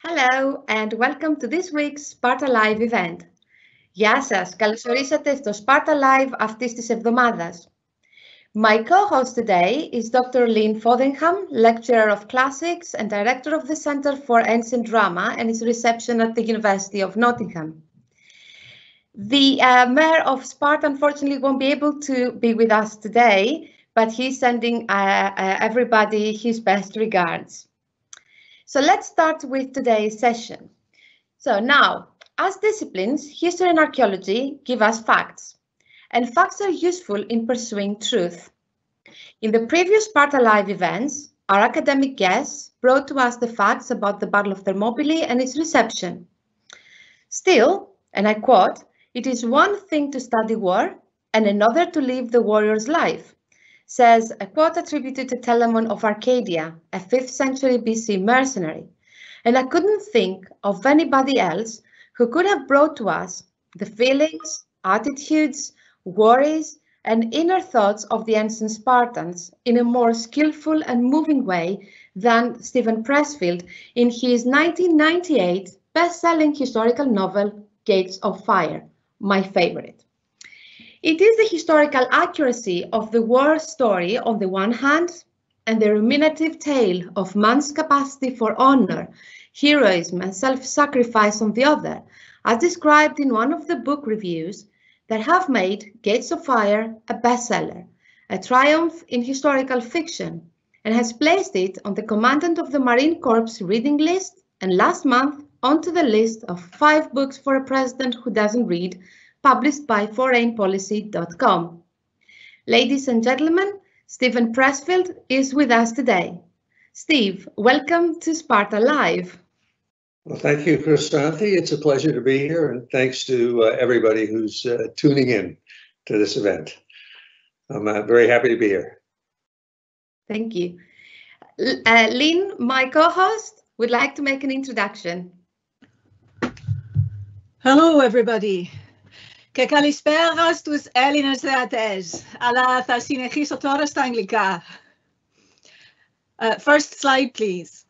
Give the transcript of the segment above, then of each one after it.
Hello and welcome to this week's Sparta Live event. Γεια σας, καλώς ορίσατε στο Sparta Live αυτής της εβδομάδας. My co-host today is Dr. Lynn Fotheringham, lecturer of classics and director of the Center for Ancient Drama and its reception at the University of Nottingham. The mayor of Sparta unfortunately won't be able to be with us today, but he's sending everybody his best regards. So let's start with today's session. So now, as disciplines, history and archaeology give us facts, and facts are useful in pursuing truth. In the previous Sparta Live events, our academic guests brought to us the facts about the Battle of Thermopylae and its reception. Still, and I quote, "It is one thing to study war and another to live the warrior's life," says a quote attributed to Telamon of Arcadia, a 5th century BC mercenary. And I couldn't think of anybody else who could have brought to us the feelings, attitudes, worries, and inner thoughts of the ancient Spartans in a more skillful and moving way than Steven Pressfield in his 1998 best-selling historical novel, Gates of Fire, my favorite. It is the historical accuracy of the war story on the one hand, and the ruminative tale of man's capacity for honor, heroism, and self-sacrifice on the other, as described in one of the book reviews that have made Gates of Fire a bestseller, a triumph in historical fiction, and has placed it on the Commandant of the Marine Corps reading list, and last month onto the list of 5 books for a president who doesn't read, published by foreignpolicy.com. Ladies and gentlemen, Steven Pressfield is with us today. Steve, welcome to Sparta Live. Well, thank you, Chrysanthi. It's a pleasure to be here, and thanks to everybody who's tuning in to this event. I'm very happy to be here. Thank you. Lynn, my co-host, would like to make an introduction. Hello, everybody. Και καλησπέρα στους Έλληνες θεατές, αλλά θα συνεχίσω τώρα στα αγγλικά. First slide, please.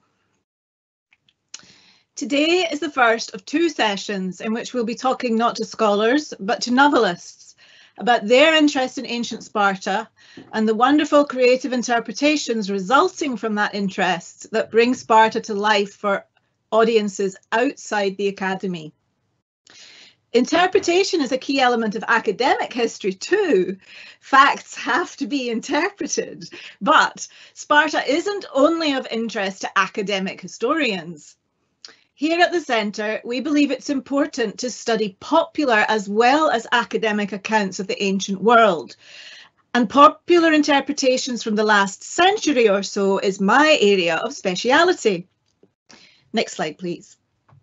Today is the first of 2 sessions in which we'll be talking not to scholars, but to novelists about their interest in ancient Sparta and the wonderful creative interpretations resulting from that interest that bring Sparta to life for audiences outside the academy. Interpretation is a key element of academic history too. Facts have to be interpreted, but Sparta isn't only of interest to academic historians. Here at the Centre, we believe it's important to study popular as well as academic accounts of the ancient world. And popular interpretations from the last century or so is my area of speciality. Next slide, please.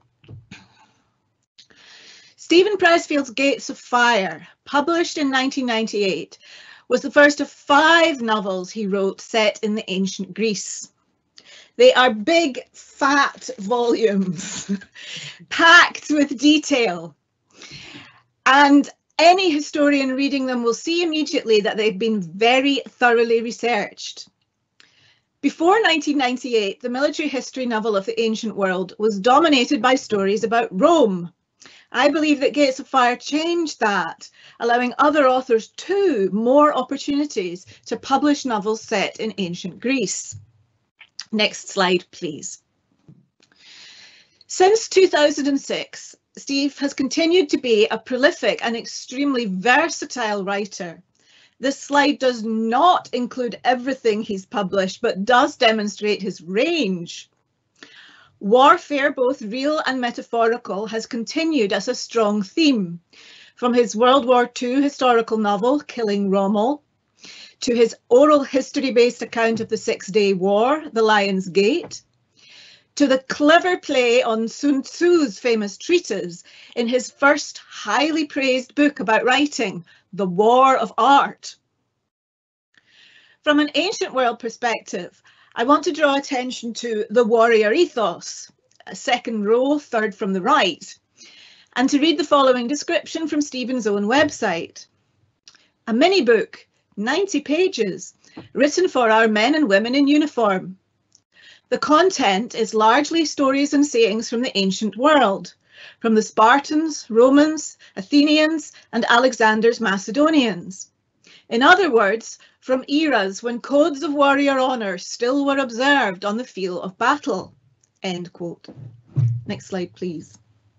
Steven Pressfield's Gates of Fire, published in 1998, was the first of 5 novels he wrote set in the ancient Greece. They are big, fat volumes, packed with detail. And any historian reading them will see immediately that they've been very thoroughly researched. Before 1998, the military history novel of the ancient world was dominated by stories about Rome. I believe that Gates of Fire changed that, allowing other authors too more opportunities to publish novels set in ancient Greece. Next slide, please. Since 2006, Steve has continued to be a prolific and extremely versatile writer. This slide does not include everything he's published, but does demonstrate his range. Warfare, both real and metaphorical, has continued as a strong theme, from his World War II historical novel, Killing Rommel, to his oral history-based account of the 6-Day War, The Lion's Gate, to the clever play on Sun Tzu's famous treatise in his first highly praised book about writing, The War of Art. From an ancient world perspective, I want to draw attention to the warrior ethos, second row, third from the right, and to read the following description from Stephen's own website. A mini book, 90 pages, written for our men and women in uniform. The content is largely stories and sayings from the ancient world, from the Spartans, Romans, Athenians, and Alexander's Macedonians. In other words, from eras when codes of warrior honour still were observed on the field of battle. End quote. Next slide, please.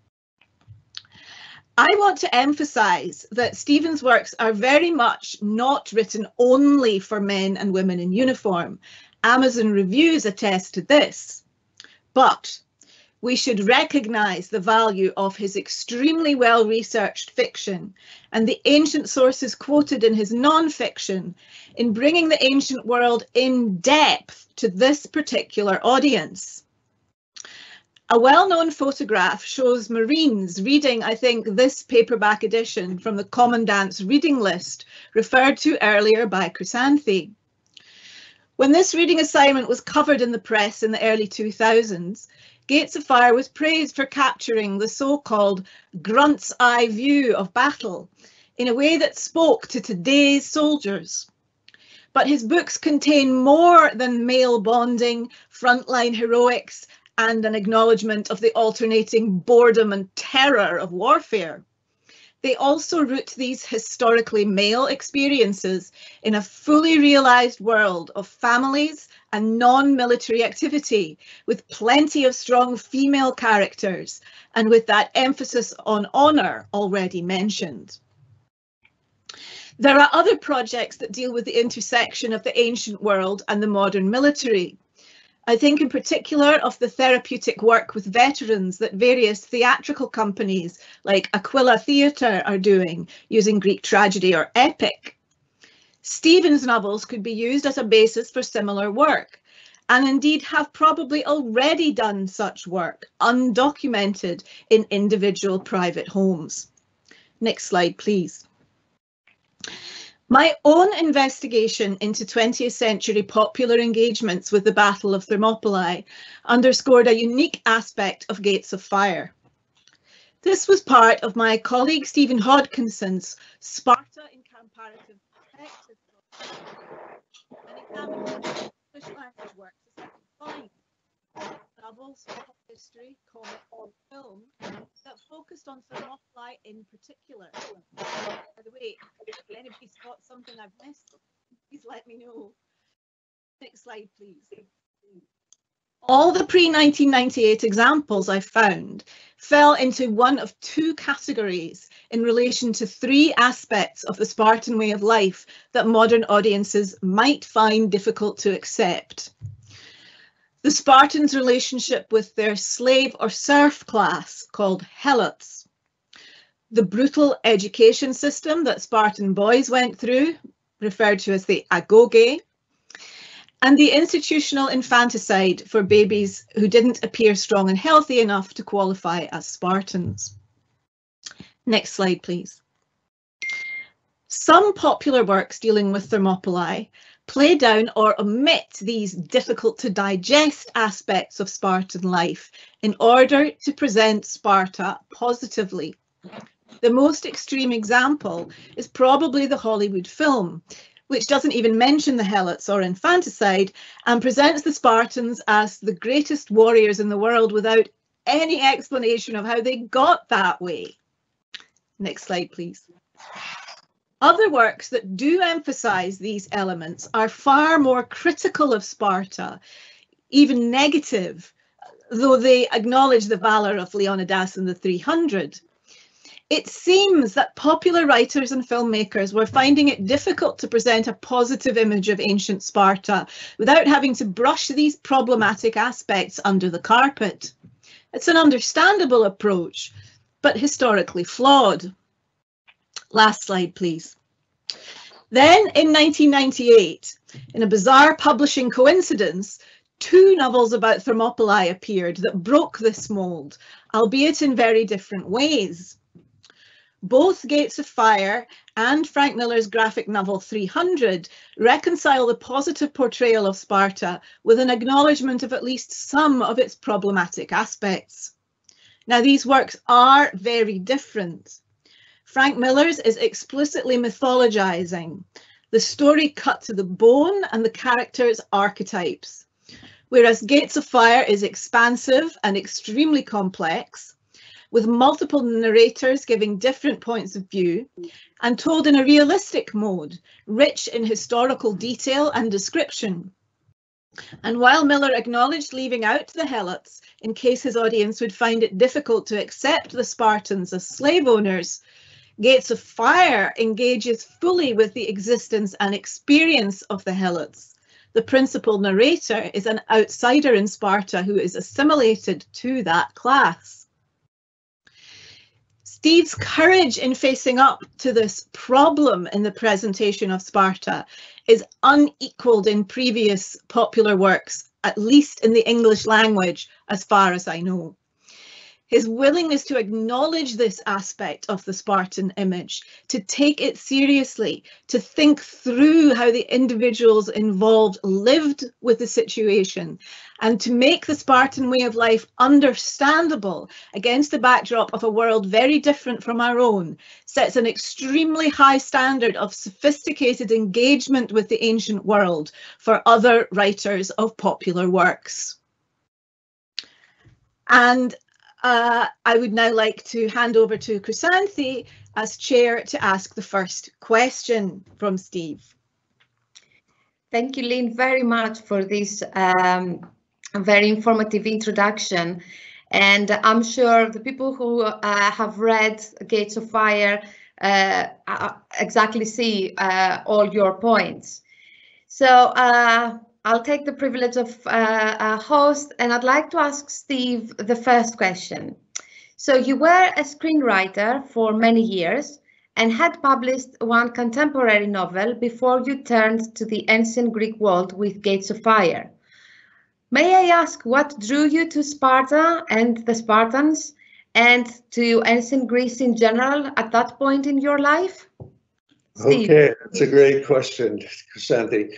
I want to emphasise that Steven's works are very much not written only for men and women in uniform. Amazon reviews attest to this, but we should recognise the value of his extremely well-researched fiction and the ancient sources quoted in his non-fiction in bringing the ancient world in depth to this particular audience. A well-known photograph shows Marines reading, I think, this paperback edition from the Commandant's reading list referred to earlier by Chrysanthi. When this reading assignment was covered in the press in the early 2000s, Gates of Fire was praised for capturing the so-called grunt's eye view of battle in a way that spoke to today's soldiers. But his books contain more than male bonding, frontline heroics, and an acknowledgement of the alternating boredom and terror of warfare. They also root these historically male experiences in a fully realised world of families and non-military activity, with plenty of strong female characters, and with that emphasis on honour already mentioned. There are other projects that deal with the intersection of the ancient world and the modern military. I think in particular of the therapeutic work with veterans that various theatrical companies like Aquila Theatre are doing, using Greek tragedy or epic. Steven's novels could be used as a basis for similar work, and indeed have probably already done such work, undocumented in individual private homes. Next slide, please. My own investigation into 20th century popular engagements with the Battle of Thermopylae underscored a unique aspect of Gates of Fire. This was part of my colleague Stephen Hodkinson's Sparta in Comparative Perspective, an examination of English language works as I could find. Novels, pop history, comic, or film that focused on Thermopylae in particular. By the way, if anybody spot something I've missed, please let me know. Next slide, please. All the pre-1998 examples I found fell into one of two categories in relation to three aspects of the Spartan way of life that modern audiences might find difficult to accept. The Spartans' relationship with their slave or serf class, called helots. The brutal education system that Spartan boys went through, referred to as the agoge. And the institutional infanticide for babies who didn't appear strong and healthy enough to qualify as Spartans. Next slide, please. Some popular works dealing with Thermopylae play down or omit these difficult to digest aspects of Spartan life in order to present Sparta positively. The most extreme example is probably the Hollywood film, which doesn't even mention the helots or infanticide and presents the Spartans as the greatest warriors in the world without any explanation of how they got that way. Next slide, please. Other works that do emphasise these elements are far more critical of Sparta, even negative, though they acknowledge the valour of Leonidas and the 300. It seems that popular writers and filmmakers were finding it difficult to present a positive image of ancient Sparta without having to brush these problematic aspects under the carpet. It's an understandable approach, but historically flawed. Last slide, please. Then in 1998, in a bizarre publishing coincidence, two novels about Thermopylae appeared that broke this mould, albeit in very different ways. Both Gates of Fire and Frank Miller's graphic novel 300 reconcile the positive portrayal of Sparta with an acknowledgement of at least some of its problematic aspects. Now, these works are very different. Frank Miller's is explicitly mythologizing, the story cut to the bone and the characters' archetypes. whereas Gates of Fire is expansive and extremely complex, with multiple narrators giving different points of view, and told in a realistic mode, rich in historical detail and description. And while Miller acknowledged leaving out the Helots in case his audience would find it difficult to accept the Spartans as slave owners, Gates of Fire engages fully with the existence and experience of the Helots. The principal narrator is an outsider in Sparta who is assimilated to that class. Steve's courage in facing up to this problem in the presentation of Sparta is unequalled in previous popular works, at least in the English language, as far as I know. His willingness to acknowledge this aspect of the Spartan image, to take it seriously, to think through how the individuals involved lived with the situation, and to make the Spartan way of life understandable against the backdrop of a world very different from our own, sets an extremely high standard of sophisticated engagement with the ancient world for other writers of popular works. And I would now like to hand over to Chrysanthi as chair to ask the first question from Steve. Thank you, Lynn, very much for this very informative introduction. And I'm sure the people who have read Gates of Fire exactly see all your points. So I'll take the privilege of a host, and I'd like to ask Steve the first question. So you were a screenwriter for many years and had published one contemporary novel before you turned to the ancient Greek world with Gates of Fire. May I ask what drew you to Sparta and the Spartans and to ancient Greece in general at that point in your life? Steve. Okay, that's a great question, Chrysanthi.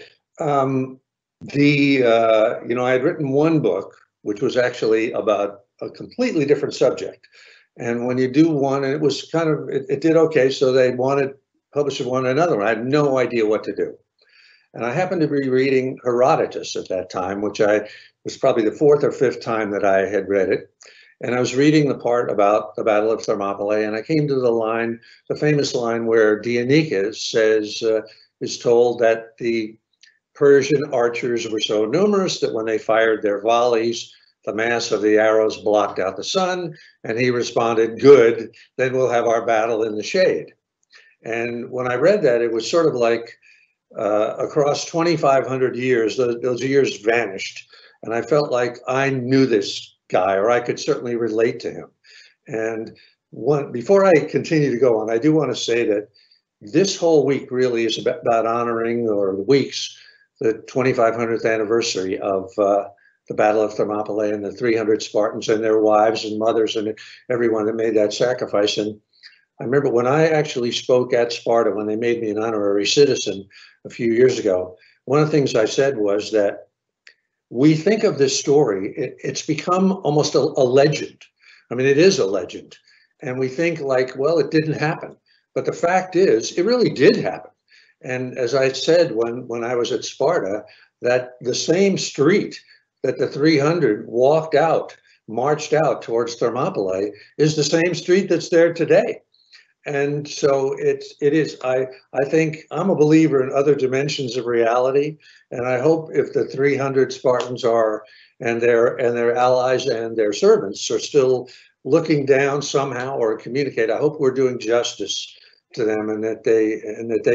I had written one book, which was actually about a completely different subject. And when you do one, and it was kind of, it did okay. So they publisher wanted another one. I had no idea what to do. And I happened to be reading Herodotus at that time, which was probably the fourth or fifth time that I had read it. And I was reading the part about the Battle of Thermopylae, and I came to the famous line where Dionysius is told that the Persian archers were so numerous that when they fired their volleys, the mass of the arrows blocked out the sun, and he responded, "Good, then we'll have our battle in the shade." And when I read that, it was sort of like across 2,500 years, those years vanished, and I felt like I knew this guy, or I could certainly relate to him. And before I continue to go on, I do want to say that this whole week really is about honoring, or the weeks, the 2,500th anniversary of the Battle of Thermopylae and the 300 Spartans and their wives and mothers and everyone that made that sacrifice. And I remember when I actually spoke at Sparta, when they made me an honorary citizen a few years ago, one of the things I said was that we think of this story, it's become almost a legend. I mean, it is a legend. And we think like, well, it didn't happen. But the fact is, it really did happen. And as I said when I was at Sparta, that the same street that the 300 marched out towards Thermopylae is the same street that's there today. And so it is, I think I'm a believer in other dimensions of reality. And I hope if the 300 Spartans and their allies and their servants are still looking down somehow or communicate, I hope we're doing justice to them, and that they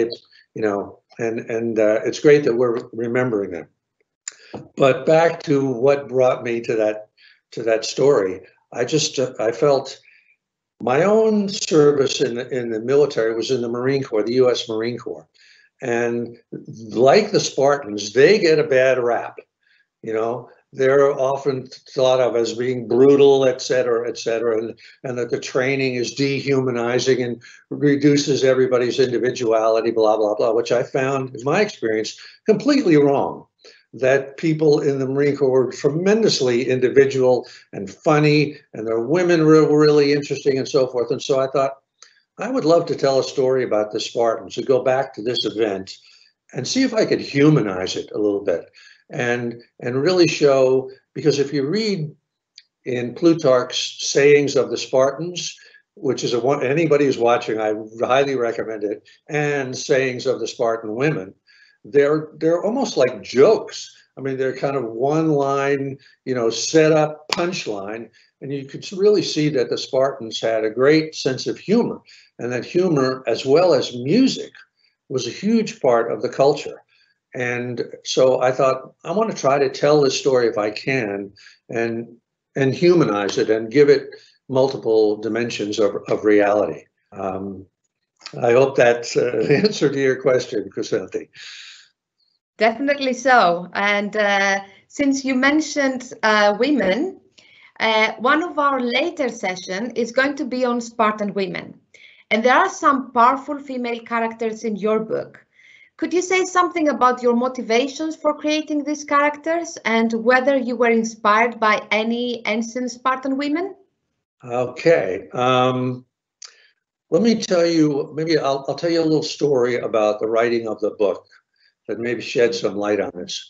it's great that we're remembering them. But back to what brought me to that story, I felt my own service in the military was in the Marine Corps, the U.S. Marine Corps, and like the Spartans, they get a bad rap. They're often thought of as being brutal, et cetera, and that the training is dehumanizing and reduces everybody's individuality, blah, blah, blah, which I found, in my experience, completely wrong. That people in the Marine Corps were tremendously individual and funny, and their women were really interesting and so forth. And so I thought, I would love to tell a story about the Spartans, to go back to this event and see if I could humanize it a little bit. and really show, because if you read in Plutarch's Sayings of the Spartans, which is anybody who's watching, I highly recommend it, and Sayings of the Spartan Women, they're almost like jokes. I mean, they're kind of one line, set up punchline, and you could really see that the Spartans had a great sense of humor, and that humor, as well as music, was a huge part of the culture. And so I thought, I want to try to tell this story if I can, and humanize it and give it multiple dimensions of reality. I hope that's an answer to your question, Chrysanthi. Definitely so. And since you mentioned women, one of our later sessions is going to be on Spartan women. And there are some powerful female characters in your book. Could you say something about your motivations for creating these characters and whether you were inspired by any ancient Spartan women? Okay. Let me tell you, maybe I'll tell you a little story about the writing of the book that maybe shed some light on this.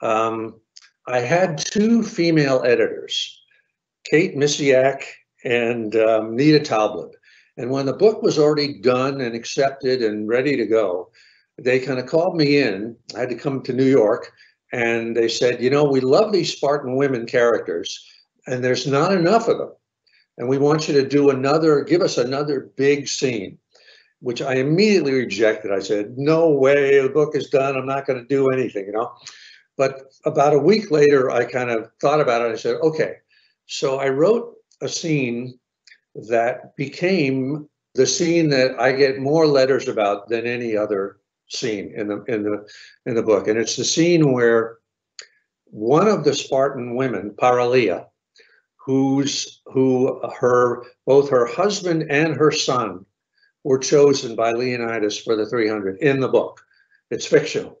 I had two female editors, Kate Misiak and Nita Talbot. And when the book was already done and accepted and ready to go, they kind of called me in. I had to come to New York, and they said, we love these Spartan women characters, and there's not enough of them. And we want you to give us another big scene, which I immediately rejected. I said, no way, the book is done. I'm not going to do anything, But about a week later, I kind of thought about it. I said, okay. So I wrote a scene that became the scene that I get more letters about than any other scene in the book. And it's the scene where one of the Spartan women, Paralia, both her husband and her son were chosen by Leonidas for the 300 in the book. It's fictional.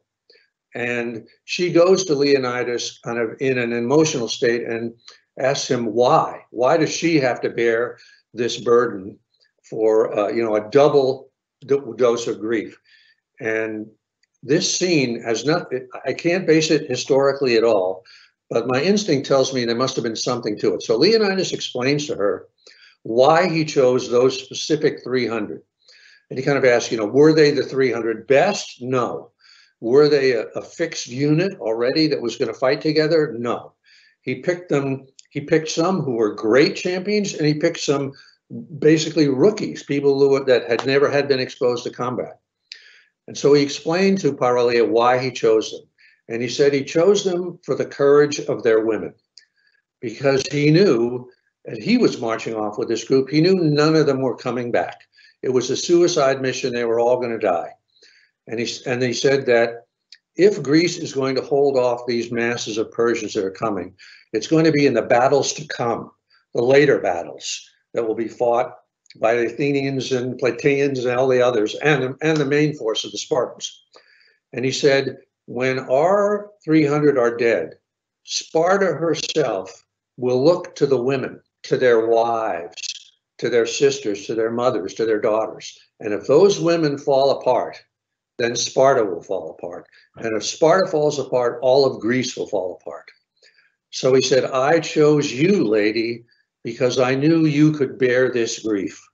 And she goes to Leonidas kind of in an emotional state and asks him why. Why does she have to bear this burden for a double dose of grief? And this scene has I can't base it historically at all, but my instinct tells me there must have been something to it. So Leonidas explains to her why he chose those specific 300. And he kind of asks, were they the 300 best? No. Were they a fixed unit already that was going to fight together? No. He picked some who were great champions, and he picked some basically rookies, people that had never been exposed to combat. And so he explained to Paralia why he chose them. And he said he chose them for the courage of their women, because he knew, and he was marching off with this group, he knew none of them were coming back. It was a suicide mission. They were all going to die. And he said that if Greece is going to hold off these masses of Persians that are coming, it's going to be in the battles to come, the later battles that will be fought by the Athenians and Plataeans and all the others, and the main force of the Spartans. And he said, when our 300 are dead, Sparta herself will look to the women, to their wives, to their sisters, to their mothers, to their daughters. And if those women fall apart, then Sparta will fall apart. And if Sparta falls apart, all of Greece will fall apart. So he said, I chose you, lady, because I knew you could bear this grief.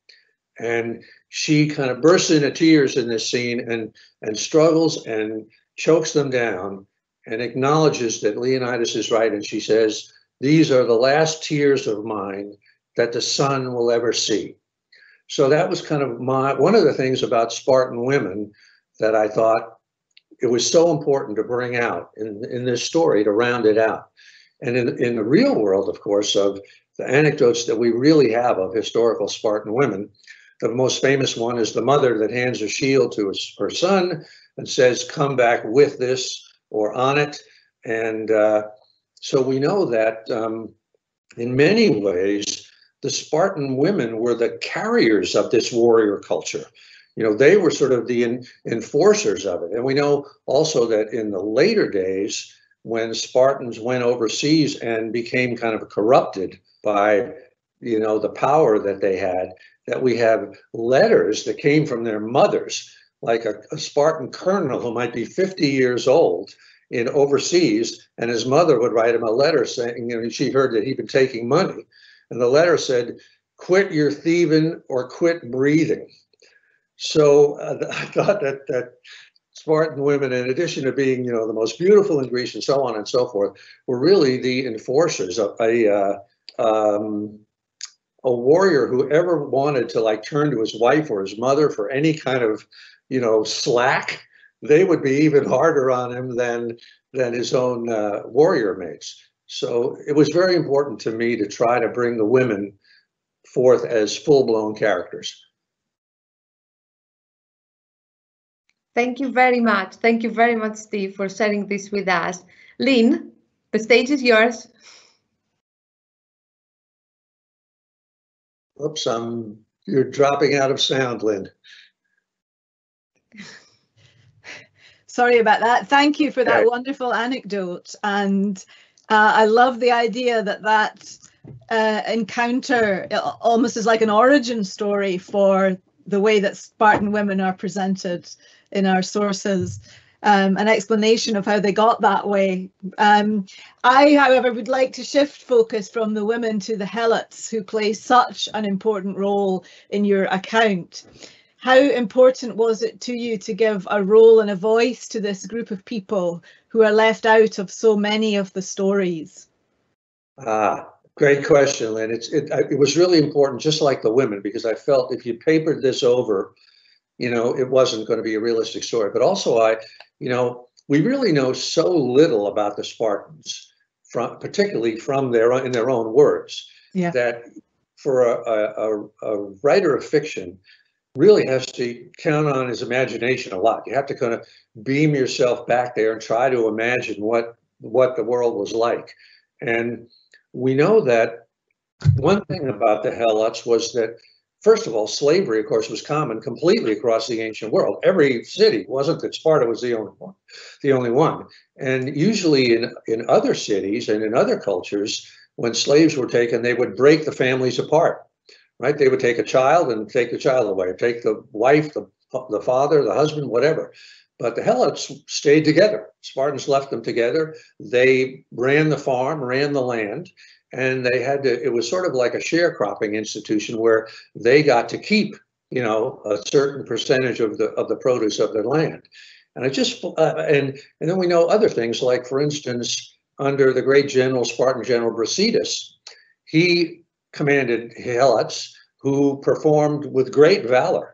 And she kind of bursts into tears in this scene and struggles and chokes them down and acknowledges that Leonidas is right. And she says, these are the last tears of mine that the sun will ever see. So that was kind of one of the things about Spartan women that I thought it was so important to bring out in this story to round it out. And in the real world, of course, of the anecdotes that we really have of historical Spartan women, the most famous one is the mother that hands a shield to her son and says, come back with this or on it. And so we know that in many ways, the Spartan women were the carriers of this warrior culture. They were sort of the enforcers of it. And we know also that in the later days, when Spartans went overseas and became kind of corrupted by, the power that they had, that we have letters that came from their mothers, like a Spartan colonel who might be 50 years old, in overseas, and his mother would write him a letter saying, she heard that he'd been taking money, and the letter said, "Quit your thieving or quit breathing." So I thought that Spartan women, in addition to being, the most beautiful in Greece and so on and so forth, were really the enforcers of a warrior who ever wanted to turn to his wife or his mother for any kind of, slack. They would be even harder on him than his own warrior mates. So it was very important to me to try to bring the women forth as full-blown characters. Thank you very much. Thank you very much, Steve, for sharing this with us. Lynn, the stage is yours. Oops, you're dropping out of sound, Lynn. Sorry about that. Thank you for that wonderful anecdote. And I love the idea that encounter almost is like an origin story for the way that Spartan women are presented in our sources, an explanation of how they got that way. I, however, would like to shift focus from the women to the helots, who play such an important role in your account. How important was it to you to give a role and a voice to this group of people who are left out of so many of the stories? Great question, Lynn. It was really important, just like the women, because I felt if you papered this over, it wasn't going to be a realistic story. But also, we really know so little about the Spartans, particularly in their own words, that for a writer of fiction really has to count on his imagination a lot. You have to kind of beam yourself back there and try to imagine what the world was like. And we know that one thing about the helots was that, first of all, slavery, of course, was common completely across the ancient world. Every city, wasn't that Sparta was the only one. And usually in other cities and in other cultures, when slaves were taken, they would break the families apart. Right? They would take a child and take the child away, take the wife, the father, the husband, whatever. But the helots stayed together. Spartans left them together. They ran the farm, ran the land, and they had to, it was sort of like a sharecropping institution where they got to keep, a certain percentage of the produce of their land. And and then we know other things, like, for instance, under the great Spartan general Brasidas, he commanded helots who performed with great valor.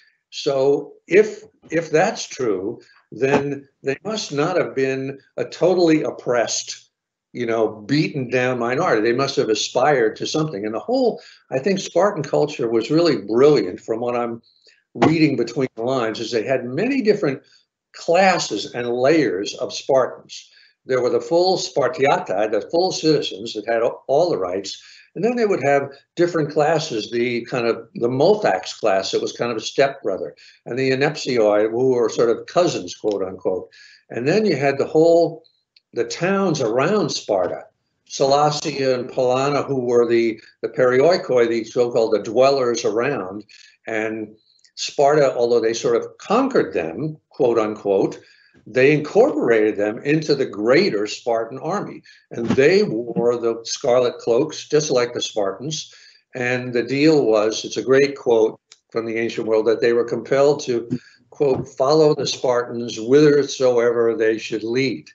So if that's true, then they must not have been a totally oppressed, beaten down minority. They must have aspired to something. And the whole, I think, Spartan culture was really brilliant, from what I'm reading between the lines, is they had many different classes and layers of Spartans. There were the full Spartiata, the full citizens that had all the rights. And then they would have different classes, the Multhax class that was kind of a stepbrother, and the Anepsioi, who were sort of cousins, quote unquote. And then you had the towns around Sparta, Sellasia and Polana, who were the Perioikoi, the so-called the dwellers around. And Sparta, although they sort of conquered them, quote unquote, they incorporated them into the greater Spartan army, and they wore the scarlet cloaks just like the Spartans. And the deal was, it's a great quote from the ancient world, that they were compelled to, quote, follow the Spartans whithersoever they should lead.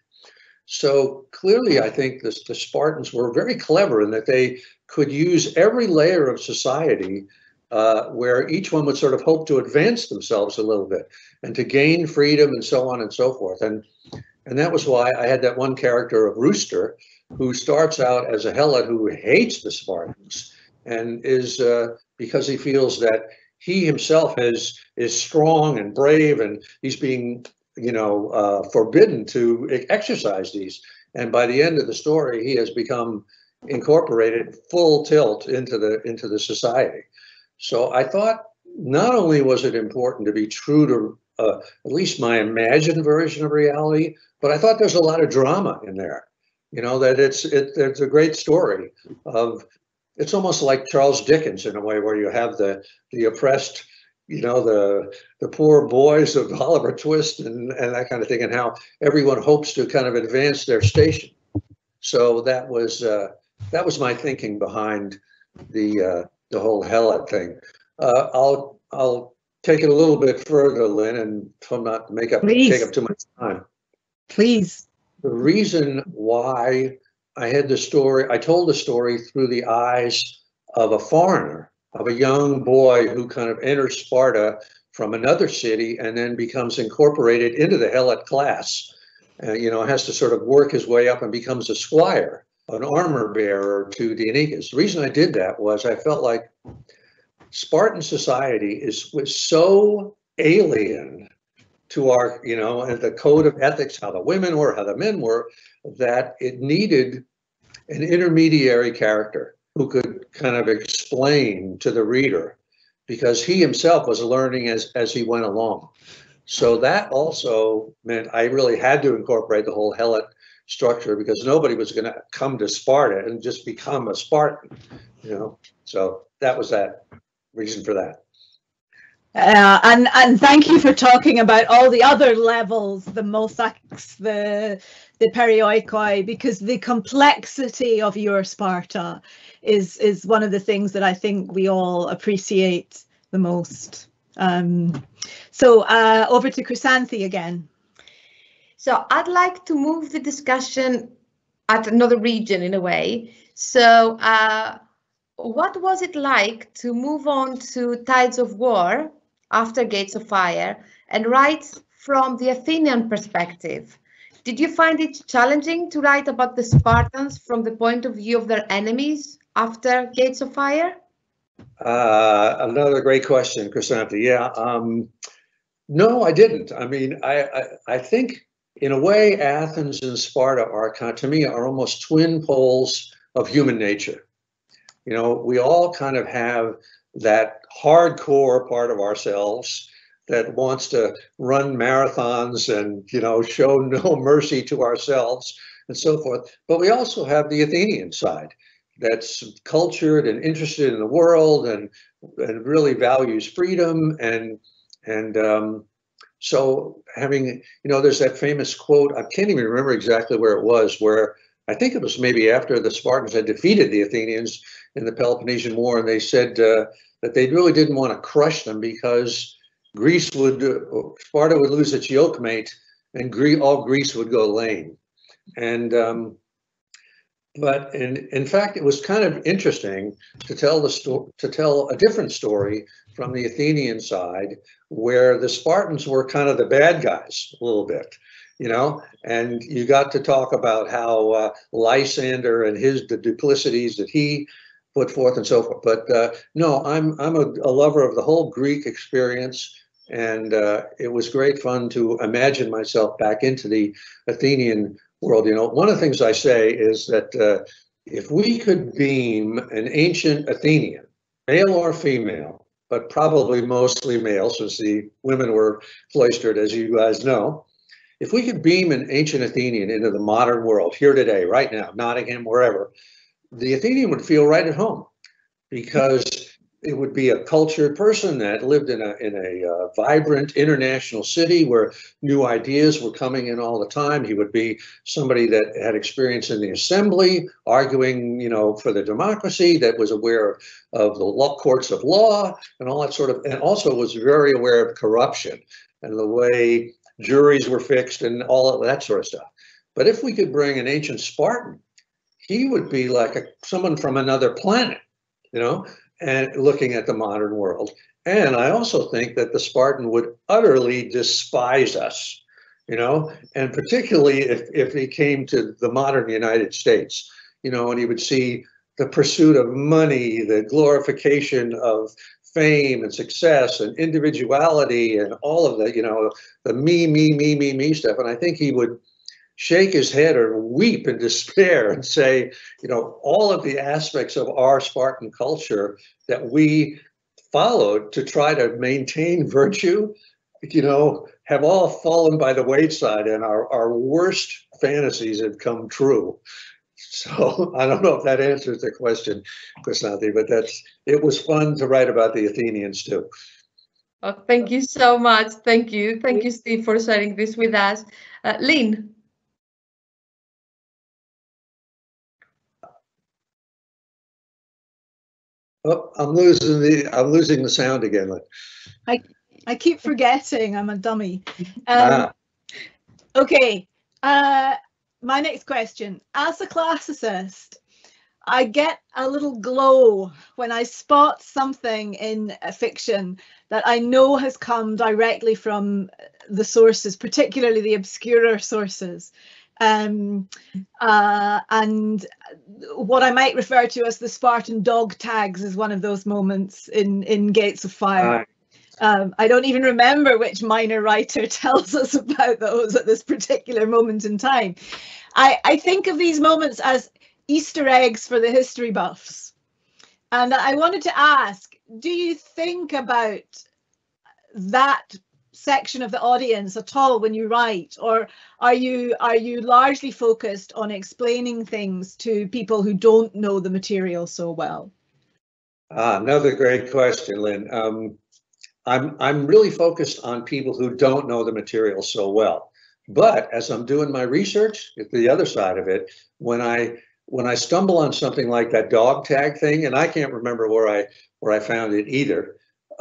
So clearly, I think the Spartans were very clever in that they could use every layer of society where each one would sort of hope to advance themselves a little bit and to gain freedom and so on and so forth. And that was why I had that one character of Rooster, who starts out as a helot who hates the Spartans, and is because he feels that he himself is strong and brave, and he's being forbidden to exercise these. And by the end of the story, he has become incorporated full tilt into the society. So I thought not only was it important to be true to at least my imagined version of reality, but I thought there's a lot of drama in there. That it's a great story of, it's almost like Charles Dickens in a way, where you have the oppressed, you know, the poor boys of Oliver Twist and that kind of thing, and how everyone hopes to kind of advance their station. So that was my thinking behind the whole helot thing. I'll take it a little bit further, Lynn, and from not to take up too much time. Please. The reason why I told the story through the eyes of a foreigner, of a young boy who kind of enters Sparta from another city and then becomes incorporated into the helot class. You know, has to sort of work his way up and becomes a squire, an armor bearer to the Aeneas. The reason I did that was I felt like Spartan society was so alien to our, you know, and the code of ethics, how the women were, how the men were, that it needed an intermediary character who could kind of explain to the reader, because he himself was learning as he went along. So that also meant I really had to incorporate the whole helot structure, because nobody was going to come to Sparta and just become a Spartan, you know. So that was that reason for that. And thank you for talking about all the other levels, the mosaics, the perioikoi, because the complexity of your Sparta is one of the things that I think we all appreciate the most. So over to Chrysanthi again. So I'd like to move the discussion at another region in a way. So what was it like to move on to Tides of War after Gates of Fire and write from the Athenian perspective? Did you find it challenging to write about the Spartans from the point of view of their enemies after Gates of Fire? Another great question, Chrysanthi. Yeah, no, I didn't. I mean, I think in a way, Athens and Sparta are, to me, are almost twin poles of human nature. You know, we all kind of have that hardcore part of ourselves that wants to run marathons and, you know, show no mercy to ourselves and so forth. But we also have the Athenian side that's cultured and interested in the world and really values freedom. And so having, you know, there's that famous quote, I can't even remember exactly where it was, where I think it was maybe after the Spartans had defeated the Athenians in the Peloponnesian War, and they said that they really didn't want to crush them because Sparta would lose its yoke mate and all Greece would go lame. And but in fact, it was kind of interesting to tell a different story from the Athenian side, where the Spartans were kind of the bad guys a little bit, you know, and you got to talk about how Lysander and the duplicities that he put forth and so forth. But no, I'm a lover of the whole Greek experience, and it was great fun to imagine myself back into the Athenian world. You know, one of the things I say is that if we could beam an ancient Athenian, male or female, but probably mostly male, since the women were cloistered, as you guys know, if we could beam an ancient Athenian into the modern world here today, right now, Nottingham, wherever, the Athenian would feel right at home, because it would be a cultured person that lived in a vibrant international city where new ideas were coming in all the time. He would be somebody that had experience in the assembly, arguing, you know, for the democracy, that was aware of the courts of law and all that sort of, and also was very aware of corruption and the way juries were fixed and all of that sort of stuff. But if we could bring an ancient Spartan, he would be like someone from another planet, you know, and looking at the modern world. And I also think that the Spartan would utterly despise us, you know, and particularly if he came to the modern United States, you know, and he would see the pursuit of money, the glorification of fame and success and individuality and all of the, you know, the me stuff. And I think he would shake his head or weep in despair and say, you know, all of the aspects of our Spartan culture that we followed to try to maintain virtue, you know, have all fallen by the wayside, and our worst fantasies have come true. So I don't know if that answers the question, Chrysanthi, but it was fun to write about the Athenians too. Oh, thank you so much. Thank you. Thank you, Steve, for sharing this with us. Lynn. Oh, I'm losing the sound again. I keep forgetting I'm a dummy. Okay, my next question. As a classicist, I get a little glow when I spot something in a fiction that I know has come directly from the sources, particularly the obscurer sources. And what I might refer to as the Spartan dog tags is one of those moments in Gates of Fire. I don't even remember which minor writer tells us about those at this particular moment in time. I think of these moments as Easter eggs for the history buffs. And I wanted to ask, do you think about that section of the audience at all when you write, or are you largely focused on explaining things to people who don't know the material so well? Another great question, Lynn. I'm really focused on people who don't know the material so well. But as I'm doing my research, at the other side of it, when I stumble on something like that dog tag thing, and I can't remember where I found it either.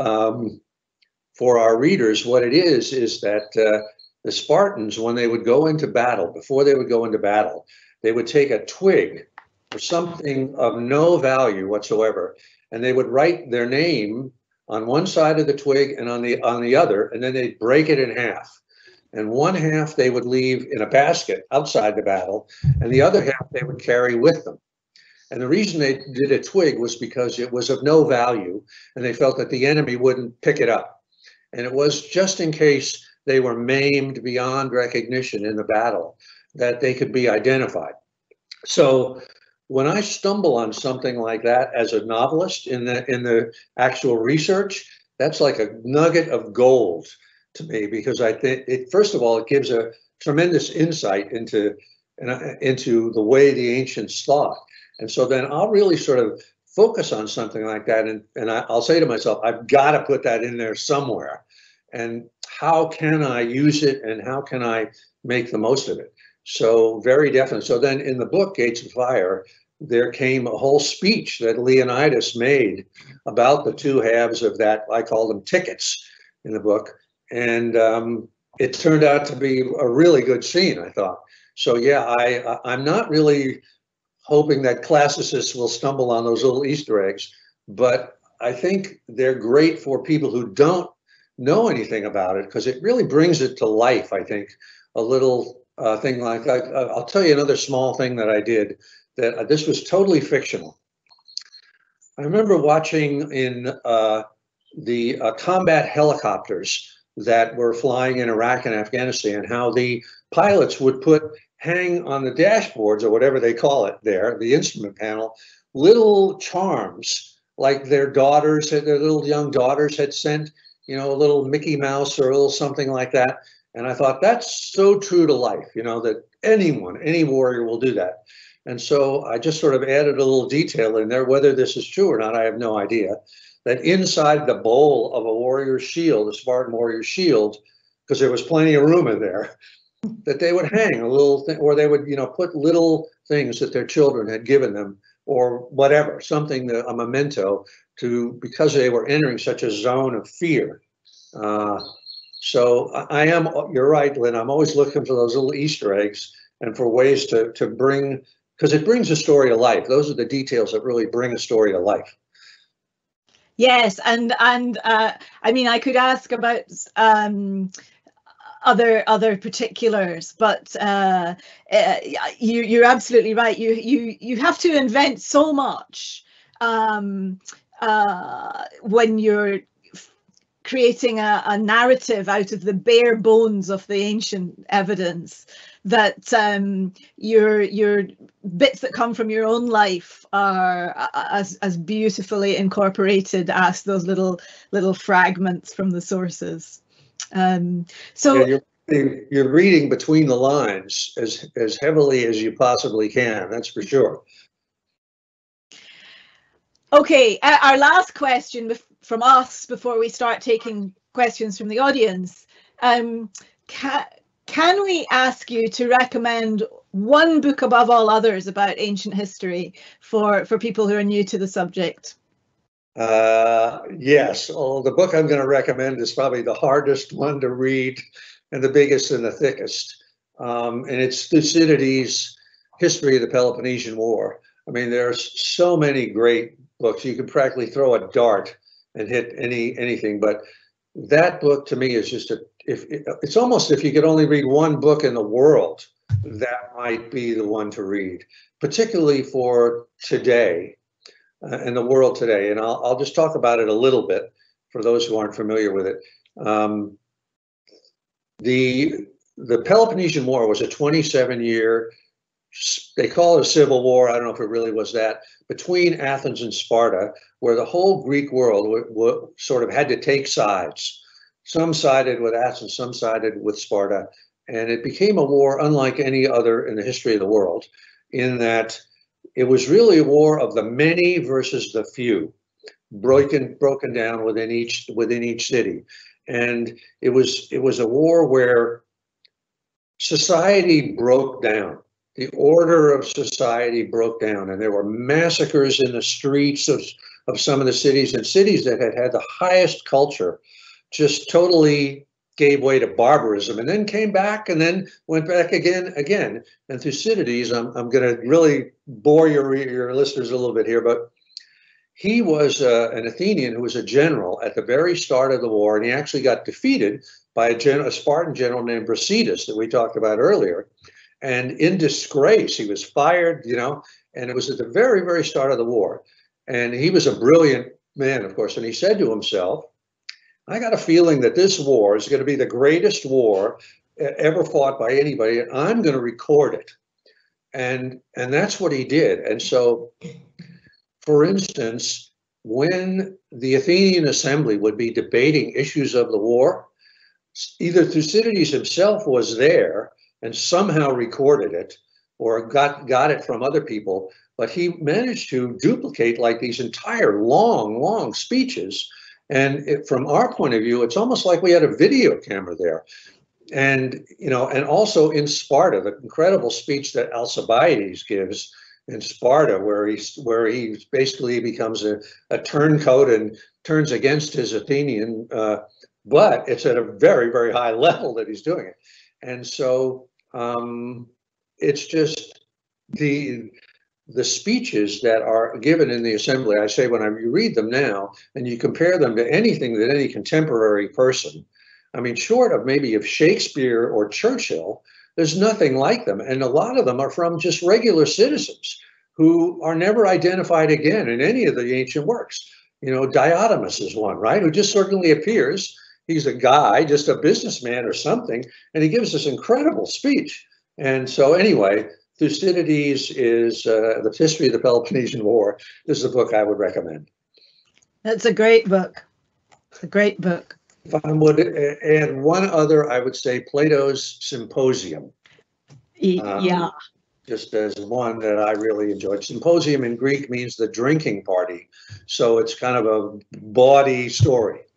For our readers, what it is that the Spartans, when they would go into battle, before they would go into battle, they would take a twig or something of no value whatsoever, and they would write their name on one side of the twig and on the other, and then they'd break it in half. And one half they would leave in a basket outside the battle, and the other half they would carry with them. And the reason they did a twig was because it was of no value, and they felt that the enemy wouldn't pick it up. And it was just in case they were maimed beyond recognition in the battle, that they could be identified. So when I stumble on something like that as a novelist in the actual research, that's like a nugget of gold to me, because I think first of all, it gives a tremendous insight into the way the ancients thought. And so then I'll really sort of focus on something like that, and I'll say to myself, I've got to put that in there somewhere. And how can I use it, and how can I make the most of it? So very definitely. So then in the book, Gates of Fire, there came a whole speech that Leonidas made about the two halves of that. I call them tickets in the book. And it turned out to be a really good scene, I thought. So yeah, I'm not really hoping that classicists will stumble on those little Easter eggs, but I think they're great for people who don't know anything about it, because it really brings it to life, I think. A little thing like that. I'll tell you another small thing that I did, that this was totally fictional. I remember watching in the combat helicopters that were flying in Iraq and Afghanistan, how the pilots would hang on the dashboards, or whatever they call it there, the instrument panel, little charms like their little young daughters had sent, a little Mickey Mouse or a little something like that. And I thought, that's so true to life, that any warrior will do that. And so I just sort of added a little detail in there. Whether this is true or not, I have no idea. That inside the bowl of a warrior's shield, a Spartan warrior's shield, because there was plenty of room in there, that they would hang a little thing, or they would, put little things that their children had given them, or whatever, something, a memento, because they were entering such a zone of fear. So you're right, Lynn, I'm always looking for those little Easter eggs and for ways to bring, because it brings a story to life. Those are the details that really bring a story to life. Yes, and I mean, I could ask about other particulars, but you're absolutely right. You have to invent so much when you're creating a narrative out of the bare bones of the ancient evidence, that your bits that come from your own life are as beautifully incorporated as those little fragments from the sources. So yeah, you're reading between the lines as heavily as you possibly can. That's for sure. Okay, our last question from us before we start taking questions from the audience. Can we ask you to recommend one book above all others about ancient history for people who are new to the subject? Yes. Oh, the book I'm going to recommend is probably the hardest one to read and the biggest and the thickest. And it's Thucydides' History of the Peloponnesian War. I mean, there's so many great books. You could practically throw a dart and hit anything. But that book to me is just it's almost, if you could only read one book in the world, that might be the one to read, particularly for today and the world today. And I'll just talk about it a little bit for those who aren't familiar with it. The Peloponnesian War was a 27-year, they call it a civil war, I don't know if it really was that, between Athens and Sparta, where the whole Greek world sort of had to take sides. Some sided with Athens, some sided with Sparta, and it became a war unlike any other in the history of the world, in that it was really a war of the many versus the few, broken down within each city. And it was a war where society broke down. The order of society broke down, and there were massacres in the streets of some of the cities, and cities that had the highest culture just totally gave way to barbarism, and then came back, and then went back again. And Thucydides, I'm going to really bore your listeners a little bit here, but he was an Athenian who was a general at the very start of the war, and he actually got defeated by a Spartan general named Brasidas that we talked about earlier. And in disgrace, he was fired, and it was at the very, very start of the war. And he was a brilliant man, of course, and he said to himself, I got a feeling that this war is going to be the greatest war ever fought by anybody, and I'm going to record it. And that's what he did. And so, for instance, when the Athenian assembly would be debating issues of the war, either Thucydides himself was there and somehow recorded it, or got it from other people, but he managed to duplicate like these entire long speeches. And from our point of view, it's almost like we had a video camera there. And, and also in Sparta, the incredible speech that Alcibiades gives in Sparta, where he basically becomes a turncoat and turns against his Athenian, but it's at a very, very high level that he's doing it. And so it's just the speeches that are given in the assembly. I say, when you read them now and you compare them to anything that any contemporary person, I mean, short of maybe of Shakespeare or Churchill, there's nothing like them. And a lot of them are from just regular citizens who are never identified again in any of the ancient works. Diotimus is one, right? Who just suddenly appears. He's a guy, just a businessman or something, and he gives this incredible speech. And so anyway, Thucydides is The History of the Peloponnesian War. This is a book I would recommend. That's a great book. It's a great book. If I would add one other, I would say Plato's Symposium. Yeah. Just as one that I really enjoyed. Symposium in Greek means the drinking party. So it's kind of a bawdy story.